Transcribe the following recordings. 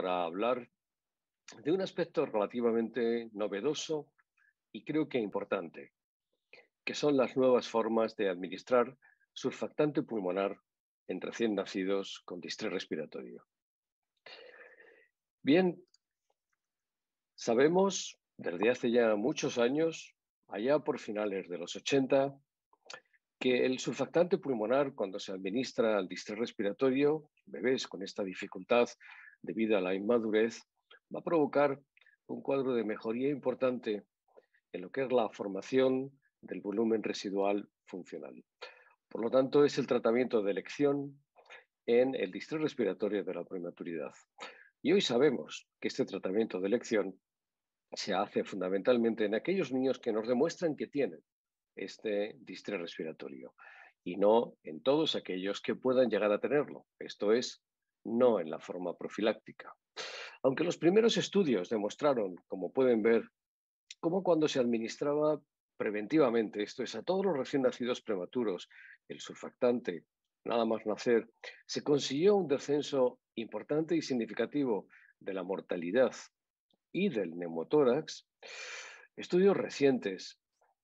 para hablar de un aspecto relativamente novedoso y creo que importante, que son las nuevas formas de administrar surfactante pulmonar en recién nacidos con distrés respiratorio. Bien, sabemos desde hace ya muchos años, allá por finales de los 80, que el surfactante pulmonar, cuando se administra al distrés respiratorio, bebés con esta dificultad debido a la inmadurez, va a provocar un cuadro de mejoría importante en lo que es la formación del volumen residual funcional. Por lo tanto, es el tratamiento de elección en el distrés respiratorio de la prematuridad. Y hoy sabemos que este tratamiento de elección se hace fundamentalmente en aquellos niños que nos demuestran que tienen este distrés respiratorio y no en todos aquellos que puedan llegar a tenerlo. Esto es, no en la forma profiláctica. Aunque los primeros estudios demostraron, como pueden ver, cómo cuando se administraba preventivamente, esto es, a todos los recién nacidos prematuros, el surfactante, nada más nacer, se consiguió un descenso importante y significativo de la mortalidad y del neumotórax. Estudios recientes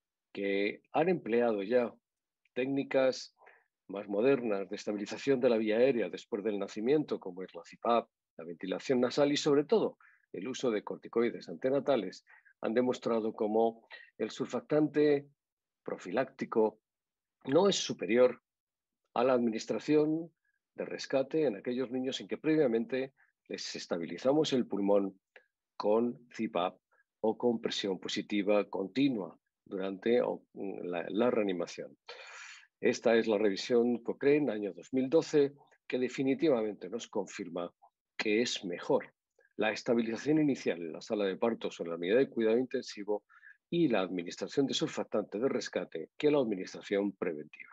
que han empleado ya técnicas más modernas de estabilización de la vía aérea después del nacimiento, como es la CPAP, la ventilación nasal y sobre todo el uso de corticoides antenatales, han demostrado cómo el surfactante profiláctico no es superior a la administración de rescate en aquellos niños en que previamente les estabilizamos el pulmón con CPAP o con presión positiva continua durante la reanimación. Esta es la revisión Cochrane, año 2012, que definitivamente nos confirma que es mejor la estabilización inicial en la sala de partos o en la unidad de cuidado intensivo y la administración de surfactante de rescate que la administración preventiva.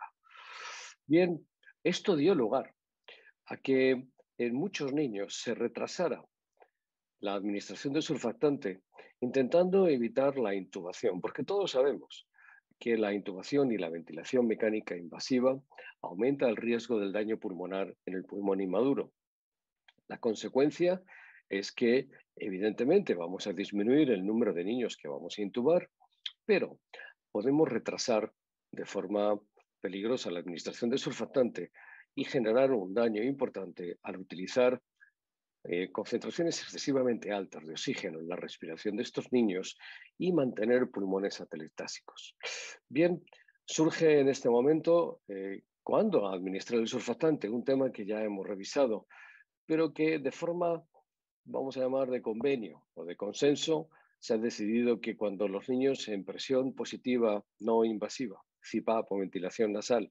Bien, esto dio lugar a que en muchos niños se retrasara la administración de surfactante, intentando evitar la intubación, porque todos sabemos que la intubación y la ventilación mecánica invasiva aumenta el riesgo del daño pulmonar en el pulmón inmaduro. La consecuencia es que, evidentemente, vamos a disminuir el número de niños que vamos a intubar, pero podemos retrasar de forma peligrosa la administración de surfactante y generar un daño importante al utilizar concentraciones excesivamente altas de oxígeno en la respiración de estos niños y mantener pulmones atelectásicos. Bien, surge en este momento cuándo administrar el surfactante, un tema que ya hemos revisado, pero que de forma, vamos a llamar, de convenio o de consenso, se ha decidido que cuando los niños en presión positiva no invasiva, CPAP o ventilación nasal,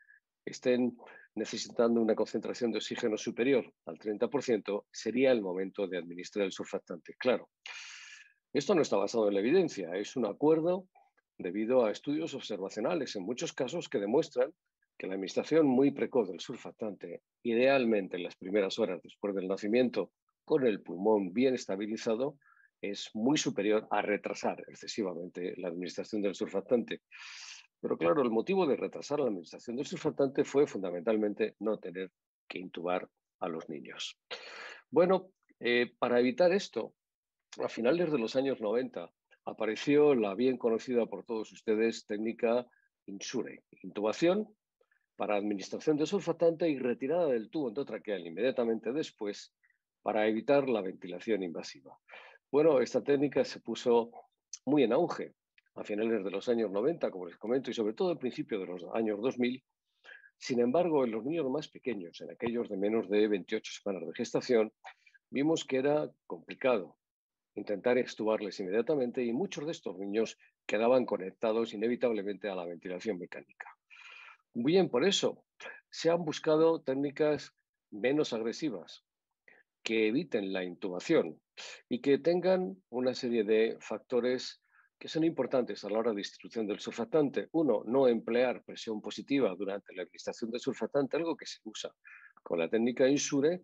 estén necesitando una concentración de oxígeno superior al 30%, sería el momento de administrar el surfactante. Claro, esto no está basado en la evidencia, es un acuerdo debido a estudios observacionales, en muchos casos que demuestran que la administración muy precoz del surfactante, idealmente en las primeras horas después del nacimiento, con el pulmón bien estabilizado, es muy superior a retrasar excesivamente la administración del surfactante. Pero claro, el motivo de retrasar la administración del surfactante fue fundamentalmente no tener que intubar a los niños. Bueno, para evitar esto, a finales de los años 90 apareció la bien conocida por todos ustedes técnica INSURE, intubación para administración de surfactante y retirada del tubo endotraqueal inmediatamente después para evitar la ventilación invasiva. Bueno, esta técnica se puso muy en auge a finales de los años 90, como les comento, y sobre todo al principio de los años 2000. Sin embargo, en los niños más pequeños, en aquellos de menos de 28 semanas de gestación, vimos que era complicado intentar extubarles inmediatamente y muchos de estos niños quedaban conectados inevitablemente a la ventilación mecánica. Bien, por eso se han buscado técnicas menos agresivas, que eviten la intubación y que tengan una serie de factores que son importantes a la hora de distribución del surfactante. Uno, no emplear presión positiva durante la administración del surfactante, algo que se usa con la técnica INSURE.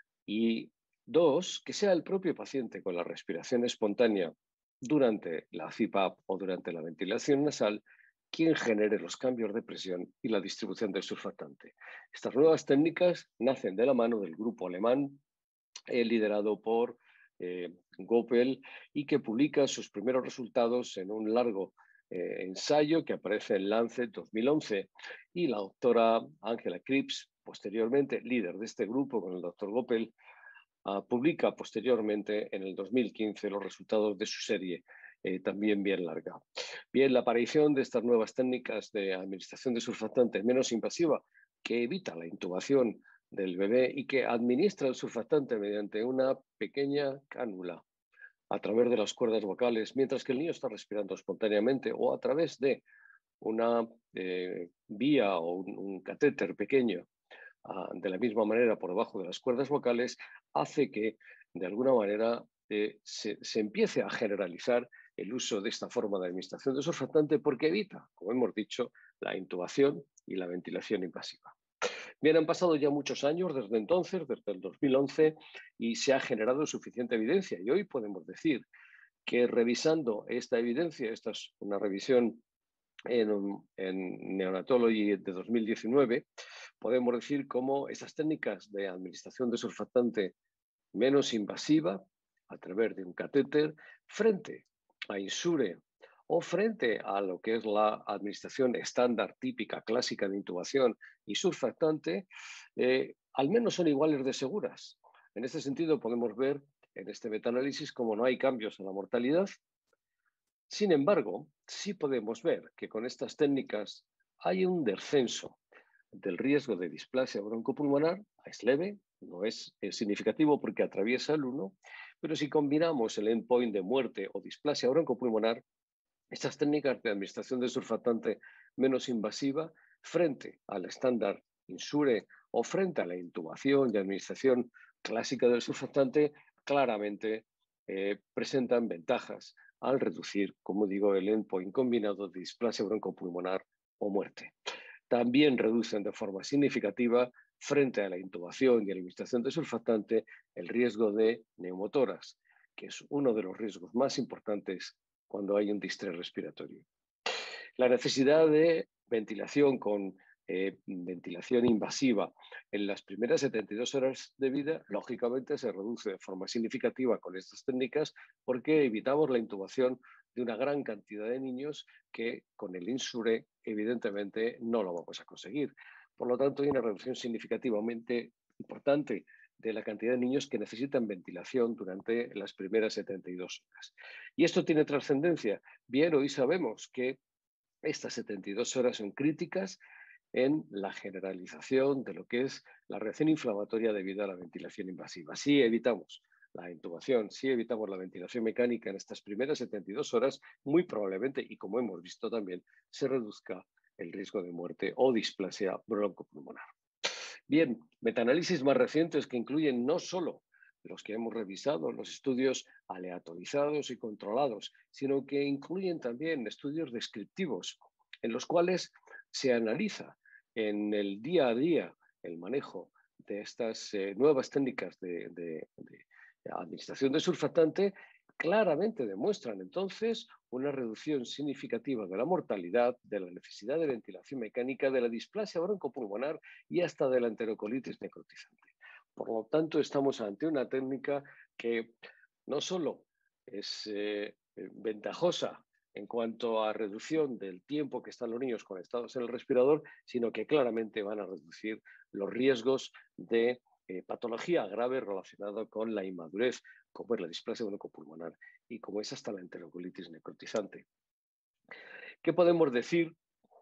Y dos, que sea el propio paciente con la respiración espontánea durante la CPAP o durante la ventilación nasal quien genere los cambios de presión y la distribución del surfactante. Estas nuevas técnicas nacen de la mano del grupo alemán liderado por Goppel, y que publica sus primeros resultados en un largo ensayo que aparece en Lancet 2011. Y la doctora Angela Cripps, posteriormente líder de este grupo con el doctor Goppel, publica posteriormente en el 2015 los resultados de su serie, también bien larga. Bien, la aparición de estas nuevas técnicas de administración de surfactantes menos invasiva, que evita la intubación del bebé y que administra el surfactante mediante una pequeña cánula a través de las cuerdas vocales, mientras que el niño está respirando espontáneamente, o a través de una vía o un catéter pequeño, de la misma manera por debajo de las cuerdas vocales, hace que de alguna manera se empiece a generalizar el uso de esta forma de administración de surfactante, porque evita, como hemos dicho, la intubación y la ventilación invasiva. Bien, han pasado ya muchos años desde entonces, desde el 2011, y se ha generado suficiente evidencia. Y hoy podemos decir que, revisando esta evidencia, esta es una revisión en Neonatology de 2019, podemos decir cómo esas técnicas de administración de surfactante menos invasiva, a través de un catéter, frente a Insure o frente a lo que es la administración estándar, típica, clásica de intubación y surfactante, al menos son iguales de seguras. En este sentido, podemos ver en este metaanálisis cómo no hay cambios en la mortalidad. Sin embargo, sí podemos ver que con estas técnicas hay un descenso del riesgo de displasia broncopulmonar. Es leve, no es significativo porque atraviesa el 1, pero si combinamos el endpoint de muerte o displasia broncopulmonar, estas técnicas de administración de surfactante menos invasiva frente al estándar Insure o frente a la intubación y administración clásica del surfactante, claramente presentan ventajas al reducir, como digo, el endpoint combinado de displasia broncopulmonar o muerte. También reducen de forma significativa, frente a la intubación y la administración de surfactante, el riesgo de neumotórax, que es uno de los riesgos más importantes cuando hay un distrés respiratorio. La necesidad de ventilación con ventilación invasiva en las primeras 72 horas de vida, lógicamente, se reduce de forma significativa con estas técnicas, porque evitamos la intubación de una gran cantidad de niños que con el Insure evidentemente no lo vamos a conseguir. Por lo tanto, hay una reducción significativamente importante de la cantidad de niños que necesitan ventilación durante las primeras 72 horas. ¿Y esto tiene trascendencia? Bien, hoy sabemos que estas 72 horas son críticas en la generalización de lo que es la reacción inflamatoria debido a la ventilación invasiva. Si evitamos la intubación, si evitamos la ventilación mecánica en estas primeras 72 horas, muy probablemente, y como hemos visto también, se reduzca el riesgo de muerte o displasia broncopulmonar. Bien, metaanálisis más recientes que incluyen no solo los que hemos revisado, los estudios aleatorizados y controlados, sino que incluyen también estudios descriptivos en los cuales se analiza en el día a día el manejo de estas nuevas técnicas de administración de surfactante. Claramente demuestran entonces una reducción significativa de la mortalidad, de la necesidad de ventilación mecánica, de la displasia broncopulmonar y hasta de la enterocolitis necrotizante. Por lo tanto, estamos ante una técnica que no solo es ventajosa en cuanto a reducción del tiempo que están los niños conectados en el respirador, sino que claramente van a reducir los riesgos de patología grave relacionada con la inmadurez, como es la displasia broncopulmonar y como es hasta la enterocolitis necrotizante. ¿Qué podemos decir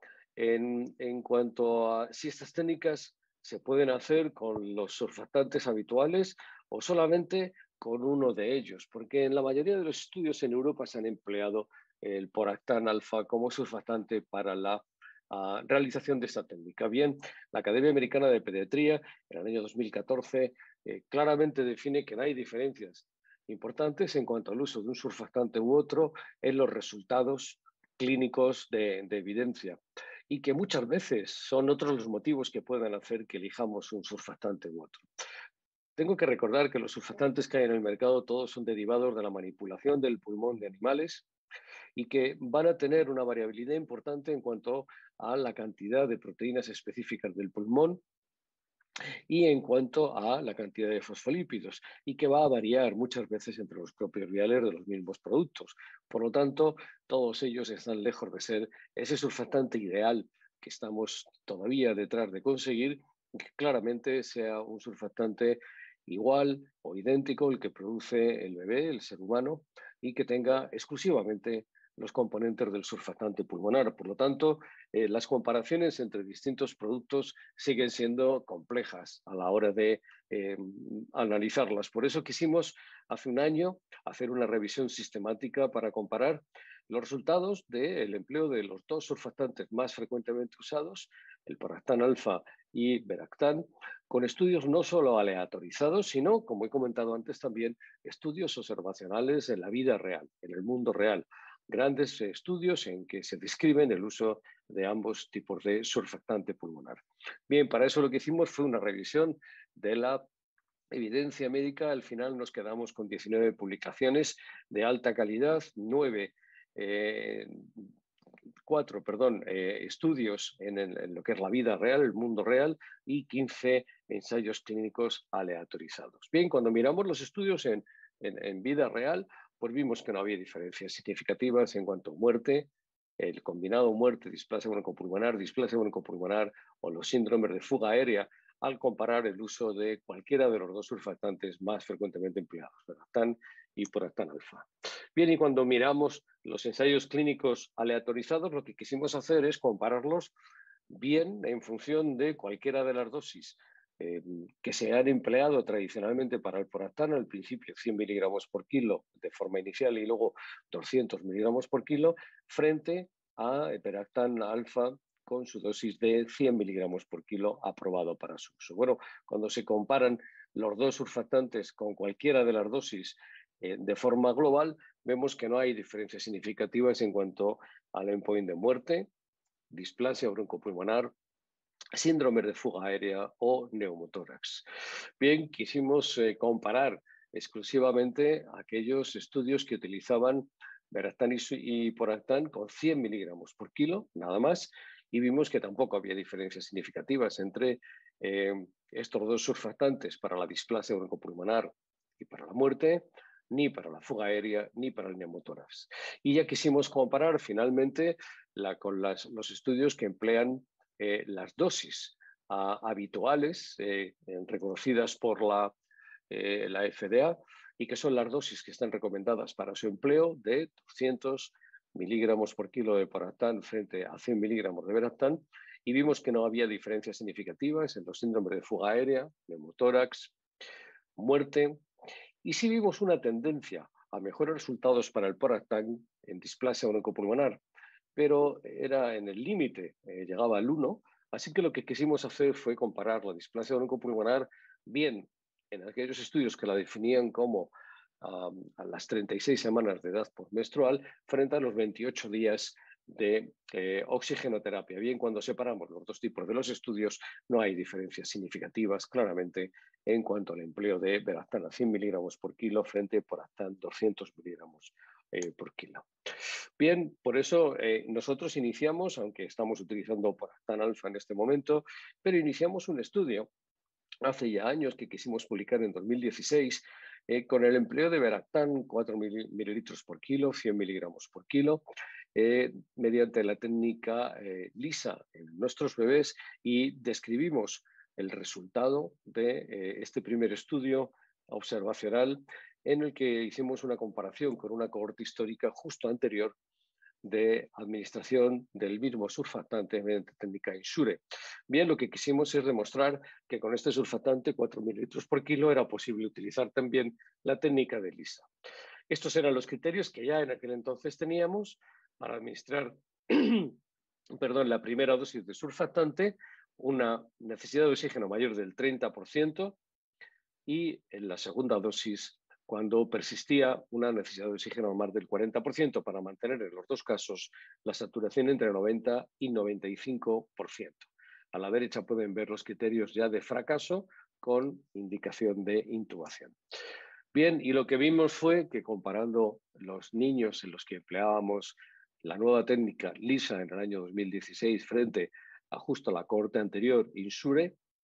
en cuanto a si estas técnicas se pueden hacer con los surfactantes habituales o solamente con uno de ellos? Porque en la mayoría de los estudios en Europa se han empleado el poractán alfa como surfactante para la realización de esta técnica. Bien, la Academia Americana de Pediatría en el año 2014 claramente define que no hay diferencias importantes en cuanto al uso de un surfactante u otro en los resultados clínicos de evidencia, y que muchas veces son otros los motivos que pueden hacer que elijamos un surfactante u otro. Tengo que recordar que los surfactantes que hay en el mercado todos son derivados de la manipulación del pulmón de animales y que van a tener una variabilidad importante en cuanto a la cantidad de proteínas específicas del pulmón y en cuanto a la cantidad de fosfolípidos, y que va a variar muchas veces entre los propios viales de los mismos productos. Por lo tanto, todos ellos están lejos de ser ese surfactante ideal que estamos todavía detrás de conseguir, que claramente sea un surfactante igual o idéntico al que produce el bebé, el ser humano, y que tenga exclusivamente los componentes del surfactante pulmonar. Por lo tanto, las comparaciones entre distintos productos siguen siendo complejas a la hora de analizarlas. Por eso quisimos hace un año hacer una revisión sistemática para comparar los resultados del empleo de los dos surfactantes más frecuentemente usados, el Poractan alfa y Beractan, con estudios no solo aleatorizados, sino, como he comentado antes también, estudios observacionales en la vida real, en el mundo real. Grandes estudios en que se describen el uso de ambos tipos de surfactante pulmonar. Bien, para eso lo que hicimos fue una revisión de la evidencia médica. Al final nos quedamos con 19 publicaciones de alta calidad, 4 estudios en lo que es la vida real, el mundo real, y 15 ensayos clínicos aleatorizados. Bien, cuando miramos los estudios en vida real, pues vimos que no había diferencias significativas en cuanto a muerte, el combinado muerte, displasia broncopulmonar o los síndromes de fuga aérea, al comparar el uso de cualquiera de los dos surfactantes más frecuentemente empleados, Beractan y Poractan alfa. Bien, y cuando miramos los ensayos clínicos aleatorizados, lo que quisimos hacer es compararlos bien en función de cualquiera de las dosis que se han empleado tradicionalmente para el Poractan, al principio 100 miligramos por kilo de forma inicial y luego 200 miligramos por kilo, frente a Beractan alfa con su dosis de 100 miligramos por kilo aprobado para su uso. Bueno, cuando se comparan los dos surfactantes con cualquiera de las dosis de forma global, vemos que no hay diferencias significativas en cuanto al endpoint de muerte, displasia broncopulmonar, síndrome de fuga aérea o neumotórax. Bien, quisimos comparar exclusivamente aquellos estudios que utilizaban Beractan y Poractan con 100 miligramos por kilo, nada más, y vimos que tampoco había diferencias significativas entre estos dos surfactantes para la displasia broncopulmonar y para la muerte, ni para la fuga aérea, ni para el neumotórax. Y ya quisimos comparar finalmente con los estudios que emplean las dosis habituales reconocidas por la FDA y que son las dosis que están recomendadas para su empleo de 200 miligramos por kilo de Poractan frente a 100 miligramos de Beractan, y vimos que no había diferencias significativas en los síndromes de fuga aérea, neumotórax, muerte, y sí vimos una tendencia a mejores resultados para el Poractan en displasia broncopulmonar, pero era en el límite, llegaba al 1, así que lo que quisimos hacer fue comparar la displasia broncopulmonar bien en aquellos estudios que la definían como a las 36 semanas de edad postmenstrual frente a los 28 días de oxigenoterapia. Bien, cuando separamos los dos tipos de los estudios, no hay diferencias significativas claramente en cuanto al empleo de Beractan a 100 miligramos por kilo frente a Poractan 200 miligramos por kilo. Bien, por eso nosotros iniciamos, aunque estamos utilizando Poractan alfa en este momento, pero iniciamos un estudio hace ya años que quisimos publicar en 2016 con el empleo de Beractan 4 mililitros por kilo, 100 miligramos por kilo, mediante la técnica LISA en nuestros bebés, y describimos el resultado de este primer estudio observacional en el que hicimos una comparación con una cohorte histórica justo anterior de administración del mismo surfactante mediante técnica INSURE. Bien, lo que quisimos es demostrar que con este surfactante, 4 mililitros por kilo, era posible utilizar también la técnica de LISA. Estos eran los criterios que ya en aquel entonces teníamos para administrar la primera dosis de surfactante, una necesidad de oxígeno mayor del 30%, y en la segunda dosis cuando persistía una necesidad de oxígeno más del 40% para mantener en los dos casos la saturación entre 90 y 95%. A la derecha pueden ver los criterios ya de fracaso con indicación de intubación. Bien, y lo que vimos fue que comparando los niños en los que empleábamos la nueva técnica LISA en el año 2016 frente a justo la cohorte anterior, INSURE,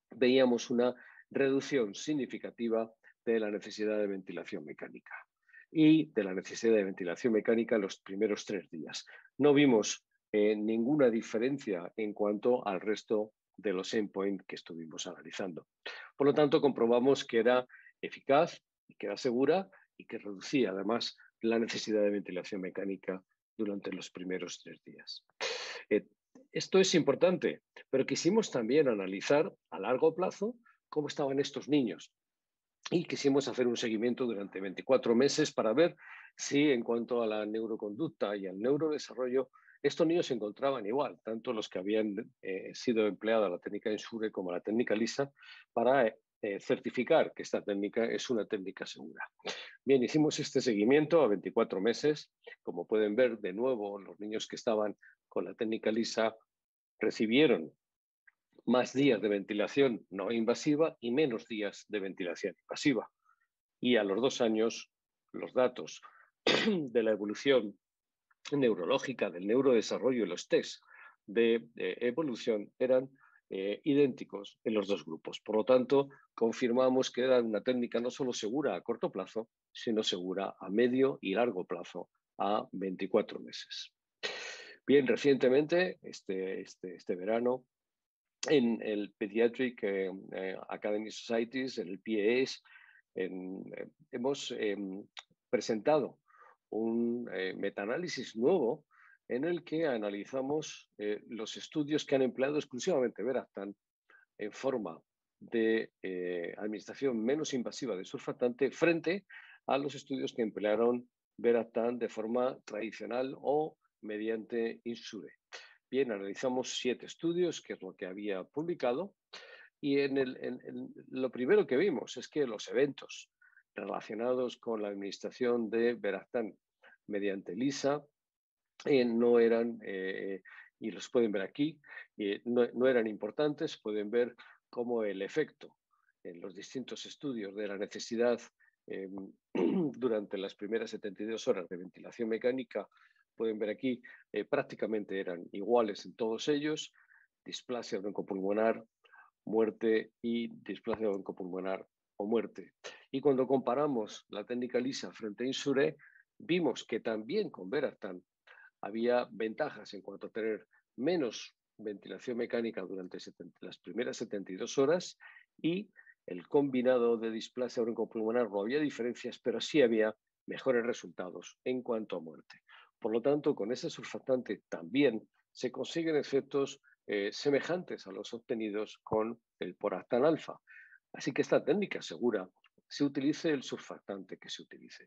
veíamos una reducción significativa de la necesidad de ventilación mecánica y de la necesidad de ventilación mecánica en los primeros 3 días. No vimos ninguna diferencia en cuanto al resto de los endpoints que estuvimos analizando. Por lo tanto, comprobamos que era eficaz, que era segura y que reducía además la necesidad de ventilación mecánica durante los primeros 3 días. Esto es importante, pero quisimos también analizar a largo plazo cómo estaban estos niños y quisimos hacer un seguimiento durante 24 meses para ver si en cuanto a la neuroconducta y al neurodesarrollo, estos niños se encontraban igual, tanto los que habían sido empleada la técnica ENSURE como la técnica LISA, para certificar que esta técnica es una técnica segura. Bien, hicimos este seguimiento a 24 meses. Como pueden ver, de nuevo, los niños que estaban con la técnica LISA recibieron más días de ventilación no invasiva y menos días de ventilación invasiva. Y a los 2 años, los datos de la evolución neurológica, del neurodesarrollo y los test de evolución eran idénticos en los dos grupos. Por lo tanto, confirmamos que era una técnica no solo segura a corto plazo, sino segura a medio y largo plazo, a 24 meses. Bien, recientemente, este verano, en el Pediatric Academy Societies, en el PAS, hemos presentado un metaanálisis nuevo en el que analizamos los estudios que han empleado exclusivamente Veraptan en forma de administración menos invasiva de surfactante frente a los estudios que emplearon Veraptan de forma tradicional o mediante INSURE. Bien, analizamos 7 estudios, que es lo que había publicado, y lo primero que vimos es que los eventos relacionados con la administración de Veraptan mediante LISA no eran, y los pueden ver aquí, no eran importantes. Pueden ver cómo el efecto en los distintos estudios de la necesidad durante las primeras 72 horas de ventilación mecánica, pueden ver aquí, prácticamente eran iguales en todos ellos: displasia broncopulmonar, muerte, y displasia broncopulmonar o muerte. Y cuando comparamos la técnica LISA frente a INSURE, vimos que también con Veraptan había ventajas en cuanto a tener menos ventilación mecánica durante las primeras 72 horas, y el combinado de displasia broncopulmonar no había diferencias, pero sí había mejores resultados en cuanto a muerte. Por lo tanto, con ese surfactante también se consiguen efectos semejantes a los obtenidos con el Poractan alfa. Así que esta técnica segura, se utilice el surfactante que se utilice.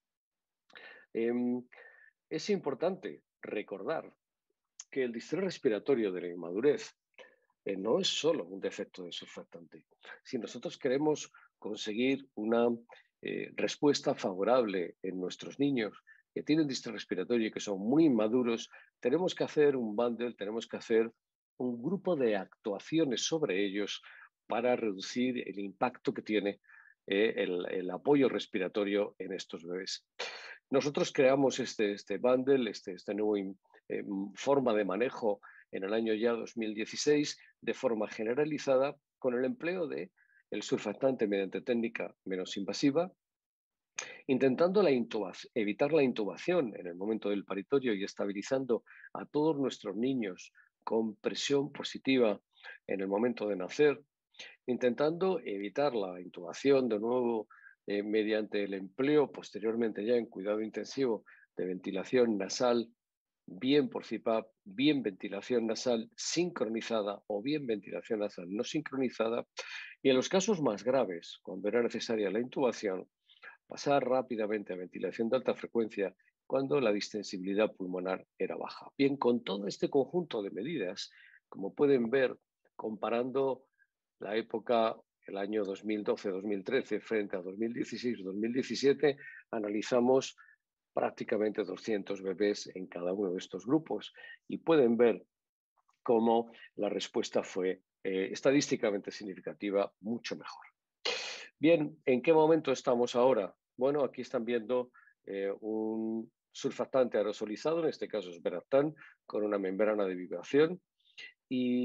Es importante recordar que el distrés respiratorio de la inmadurez no es solo un defecto de surfactante. Si nosotros queremos conseguir una respuesta favorable en nuestros niños que tienen distrés respiratorio y que son muy inmaduros, tenemos que hacer un bundle, tenemos que hacer un grupo de actuaciones sobre ellos para reducir el impacto que tiene el apoyo respiratorio en estos bebés. Nosotros creamos este bundle, esta nueva forma de manejo en el año ya 2016, de forma generalizada, con el empleo de el surfactante mediante técnica menos invasiva, intentando evitar la intubación en el momento del paritorio y estabilizando a todos nuestros niños con presión positiva en el momento de nacer, intentando evitar la intubación de nuevo mediante el empleo posteriormente ya en cuidado intensivo de ventilación nasal, bien por CPAP, bien ventilación nasal sincronizada o bien ventilación nasal no sincronizada, y en los casos más graves, cuando era necesaria la intubación, pasar rápidamente a ventilación de alta frecuencia cuando la distensibilidad pulmonar era baja. Bien, con todo este conjunto de medidas, como pueden ver, comparando la época, el año 2012-2013 frente a 2016-2017, analizamos prácticamente 200 bebés en cada uno de estos grupos, y pueden ver cómo la respuesta fue estadísticamente significativa, mucho mejor. Bien, ¿en qué momento estamos ahora? Bueno, aquí están viendo un surfactante aerosolizado, en este caso es Veraptan, con una membrana de vibración, y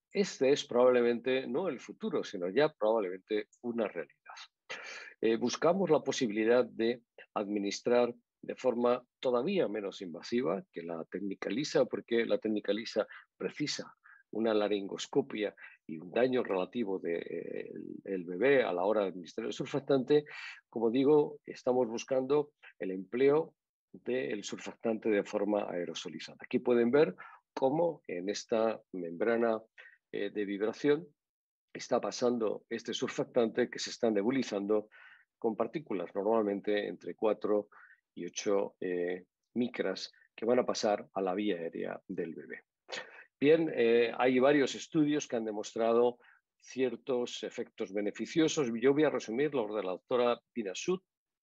este es probablemente no el futuro, sino ya probablemente una realidad. Buscamos la posibilidad de administrar de forma todavía menos invasiva que la técnica lisa, porque la técnica lisa precisa una laringoscopia y un daño relativo del bebé a la hora de administrar el surfactante. Como digo, estamos buscando el empleo del surfactante de forma aerosolizada. Aquí pueden ver cómo en esta membrana de vibración está pasando este surfactante que se está nebulizando con partículas normalmente entre 4 y 8 micras que van a pasar a la vía aérea del bebé. Bien, hay varios estudios que han demostrado ciertos efectos beneficiosos. Yo voy a resumir los de la doctora Pina Sud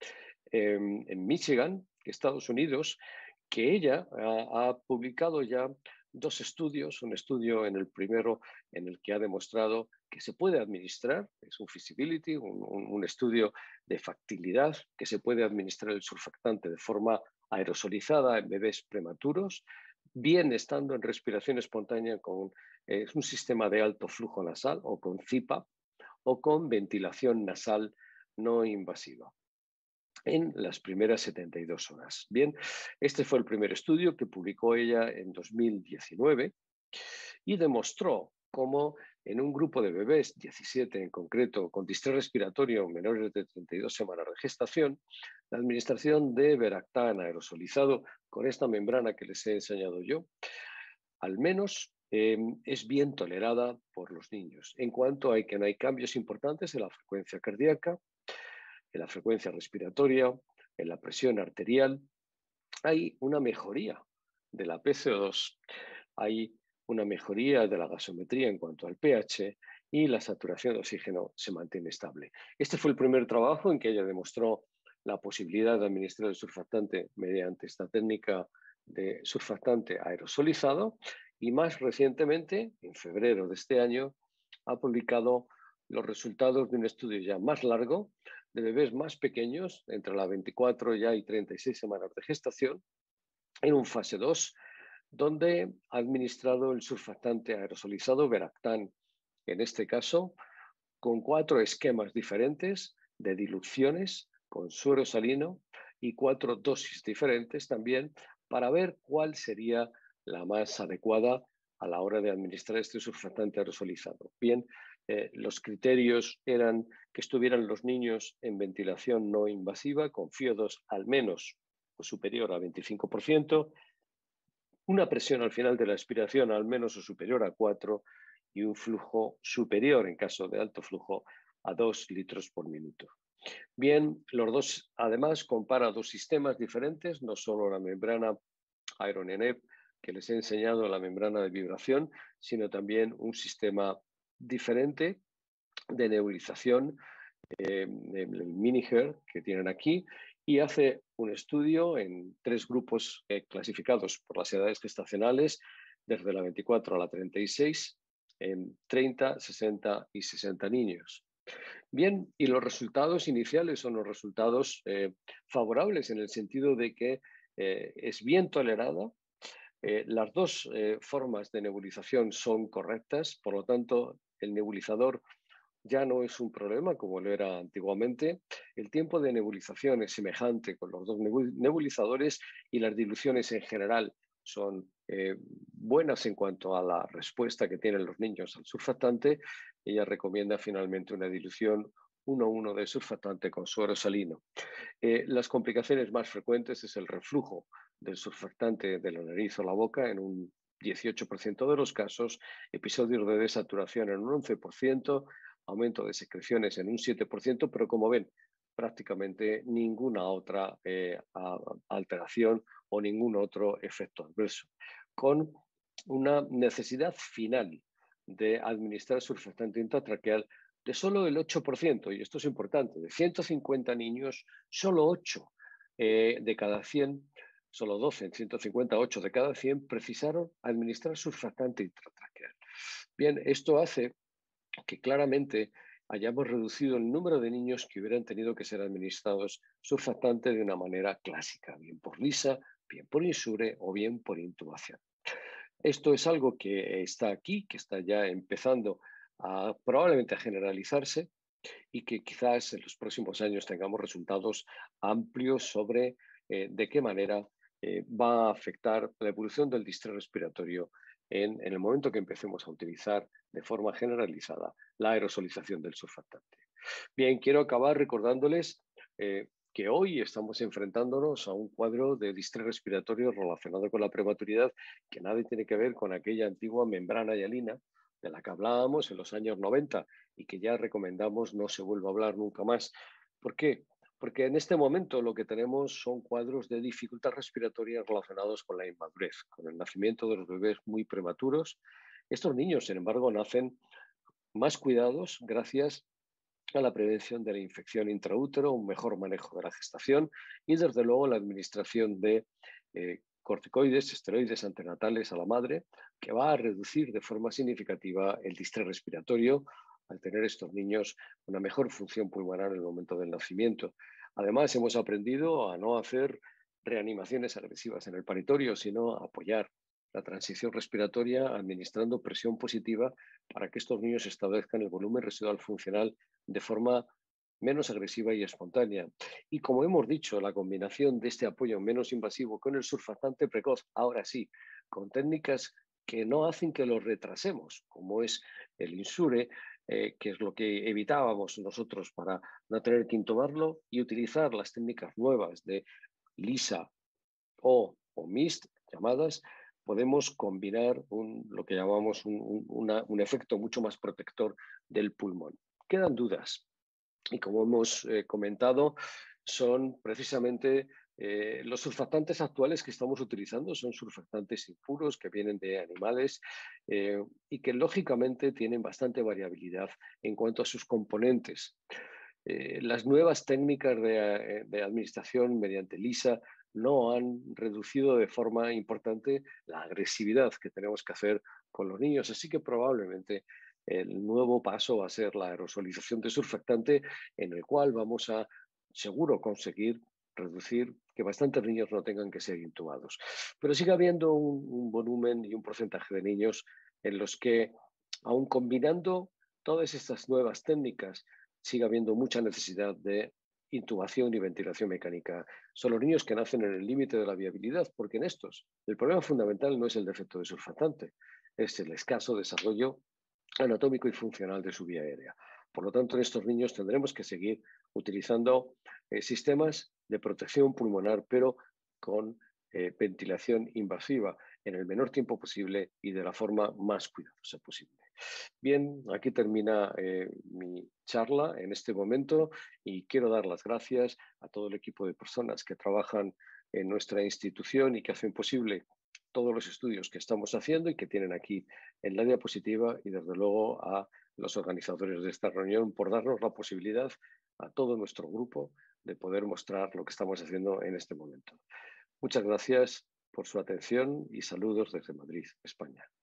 en Michigan, Estados Unidos, que ella ha publicado ya dos estudios, un estudio en el primero en el que ha demostrado que se puede administrar, es un feasibility, un estudio de factibilidad, que se puede administrar el surfactante de forma aerosolizada en bebés prematuros, bien estando en respiración espontánea con un sistema de alto flujo nasal o con CIPAP o con ventilación nasal no invasiva en las primeras 72 horas. Bien, este fue el primer estudio que publicó ella en 2019 y demostró cómo en un grupo de bebés, 17 en concreto, con distrés respiratorio menores de 32 semanas de gestación, la administración de Veractán aerosolizado con esta membrana que les he enseñado yo, al menos es bien tolerada por los niños, en cuanto a que no hay cambios importantes en la frecuencia cardíaca, en la frecuencia respiratoria, en la presión arterial. Hay una mejoría de la PCO2, hay una mejoría de la gasometría en cuanto al pH y la saturación de oxígeno se mantiene estable. Este fue el primer trabajo en que ella demostró la posibilidad de administrar el surfactante mediante esta técnica de surfactante aerosolizado y más recientemente, en febrero de este año, ha publicado los resultados de un estudio ya más largo de bebés más pequeños, entre las 24 ya y 36 semanas de gestación, en un fase 2, donde ha administrado el surfactante aerosolizado Veractán, en este caso, con 4 esquemas diferentes de diluciones con suero salino y 4 dosis diferentes también para ver cuál sería la más adecuada a la hora de administrar este surfactante aerosolizado. Bien, los criterios eran que estuvieran los niños en ventilación no invasiva con FIO2 al menos o superior a 25%, una presión al final de la expiración al menos o superior a 4 y un flujo superior, en caso de alto flujo, a 2 litros por minuto. Bien, los dos, además, compara dos sistemas diferentes, no solo la membrana AeroNEP, que les he enseñado, la membrana de vibración, sino también un sistema diferente de nebulización, el Miniher, que tienen aquí, y hace un estudio en 3 grupos clasificados por las edades gestacionales, desde la 24 a la 36, en 30, 60 y 60 niños. Bien, y los resultados iniciales son los resultados favorables en el sentido de que es bien tolerada. Las dos formas de nebulización son correctas, por lo tanto, el nebulizador ya no es un problema como lo era antiguamente. El tiempo de nebulización es semejante con los dos nebulizadores y las diluciones en general son buenas en cuanto a la respuesta que tienen los niños al surfactante. Ella recomienda finalmente una dilución 1:1 de surfactante con suero salino. Las complicaciones más frecuentes es el reflujo del surfactante de la nariz o la boca en un 18% de los casos, episodios de desaturación en un 11%, aumento de secreciones en un 7%, pero como ven, prácticamente ninguna otra alteración o ningún otro efecto adverso, con una necesidad final de administrar surfactante intratraqueal de solo el 8%, y esto es importante, de 150 niños, solo 8 de cada 100, solo 12 en 158 de cada 100 precisaron administrar surfactante intratraqueal. Bien, esto hace que claramente hayamos reducido el número de niños que hubieran tenido que ser administrados surfactante de una manera clásica, bien por lisa, bien por insure o bien por intubación. Esto es algo que está aquí, que está ya empezando probablemente a generalizarse y que quizás en los próximos años tengamos resultados amplios sobre de qué manera va a afectar la evolución del distrés respiratorio en el momento que empecemos a utilizar de forma generalizada la aerosolización del surfactante. Bien, quiero acabar recordándoles que hoy estamos enfrentándonos a un cuadro de distrés respiratorio relacionado con la prematuridad que nada tiene que ver con aquella antigua membrana hialina de la que hablábamos en los años 90 y que ya recomendamos no se vuelva a hablar nunca más. ¿Por qué? Porque en este momento lo que tenemos son cuadros de dificultad respiratoria relacionados con la inmadurez, con el nacimiento de los bebés muy prematuros. Estos niños, sin embargo, nacen más cuidados gracias a la prevención de la infección intraútero, un mejor manejo de la gestación y, desde luego, la administración de corticoides, esteroides antenatales a la madre, que va a reducir de forma significativa el distrés respiratorio al tener estos niños una mejor función pulmonar en el momento del nacimiento. Además, hemos aprendido a no hacer reanimaciones agresivas en el paritorio, sino a apoyar la transición respiratoria administrando presión positiva para que estos niños establezcan el volumen residual funcional de forma menos agresiva y espontánea. Y como hemos dicho, la combinación de este apoyo menos invasivo con el surfactante precoz, ahora sí, con técnicas que no hacen que lo retrasemos, como es el Insure, que es lo que evitábamos nosotros para no tener que intubarlo, y utilizar las técnicas nuevas de LISA o MIST, llamadas, podemos combinar lo que llamamos un efecto mucho más protector del pulmón. Quedan dudas y, como hemos comentado, son precisamente los surfactantes actuales que estamos utilizando son surfactantes impuros que vienen de animales y que lógicamente tienen bastante variabilidad en cuanto a sus componentes. Las nuevas técnicas de administración mediante LISA no han reducido de forma importante la agresividad que tenemos que hacer con los niños, así que probablemente el nuevo paso va a ser la aerosolización de surfactante, en el cual vamos a seguro conseguir reducir que bastantes niños no tengan que ser intubados. Pero sigue habiendo un volumen y un porcentaje de niños en los que, aun combinando todas estas nuevas técnicas, sigue habiendo mucha necesidad de intubación y ventilación mecánica. Son los niños que nacen en el límite de la viabilidad, porque en estos el problema fundamental no es el defecto de surfactante, es el escaso desarrollo anatómico y funcional de su vía aérea. Por lo tanto, en estos niños tendremos que seguir utilizando sistemas de protección pulmonar, pero con ventilación invasiva en el menor tiempo posible y de la forma más cuidadosa posible. Bien, aquí termina mi charla en este momento y quiero dar las gracias a todo el equipo de personas que trabajan en nuestra institución y que hacen posible todos los estudios que estamos haciendo y que tienen aquí en la diapositiva, y desde luego a los organizadores de esta reunión por darnos la posibilidad a todo nuestro grupo de poder mostrar lo que estamos haciendo en este momento. Muchas gracias por su atención y saludos desde Madrid, España.